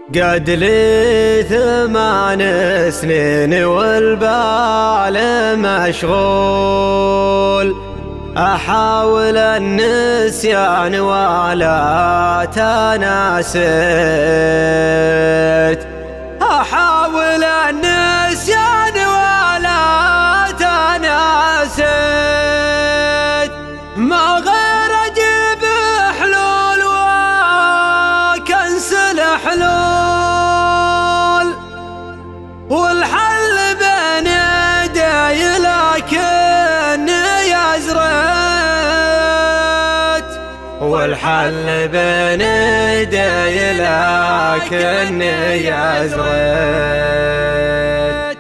قد لي 8 سنين والبال مشغول، أحاول النسيان ولا تناسيت، أحاول النسيان ولا تناسيت، ما غير أجيب حلول وكنسل حلول، والحل بين يدي لكني أزريت، والحل بين يدي لكني أزريت.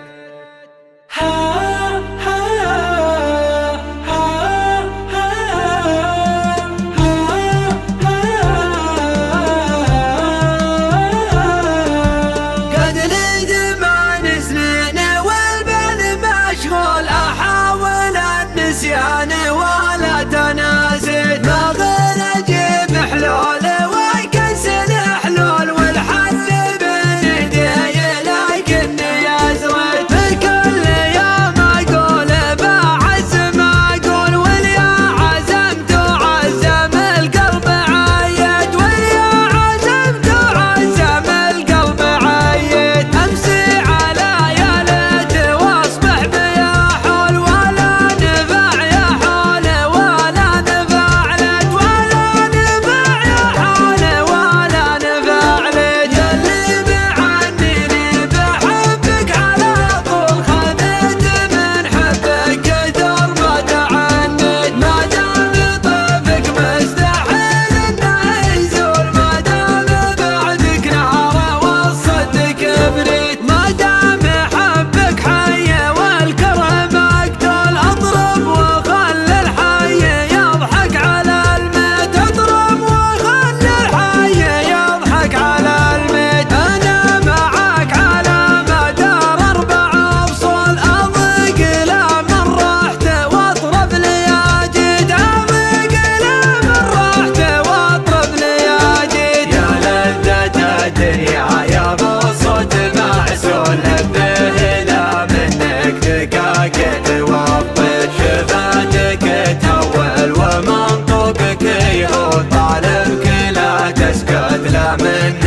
قد لي 8 سنين والبال مشغول، أحاول النسيان ولا تناسيت، ما غير أجيب حلول وكنسل حلول، والحل بين يدي لكني أزريت. في كل يوم أقول بعزم أقول، واليا عزمت وعزم القلب عيت، واليا عزمت وعزم القلب عيت. أمسي على يا ليت واصبح بيا حول، ولا نفع يا حول ولا نفع ليت، ولا نفع يا حول ولا نفع ليت. يلي بعنيني بحبك على طول، خذيت من حبك كثر ما تعنيت، ما دام طيفك مستحيل انه يزول، ما دام بعدك نار والصدق بريت، ما دام حبك حي والكرم مقتول. اضرب وخلي الحي يضحك على الميت، اضرب وخلي الحي يضحك على الميت. انا معاك على مدار 4 فصول، اضيق لا من رحت واطرب لي اجيد، اضيق لا من رحت واطرب لي اجيد. يا لذة الدنيا يا بصوت معسول، نبه لا منك دقاقت وطيت، شفاتك تهول ومنطوقك يهود، طالبك لا تسكت لا من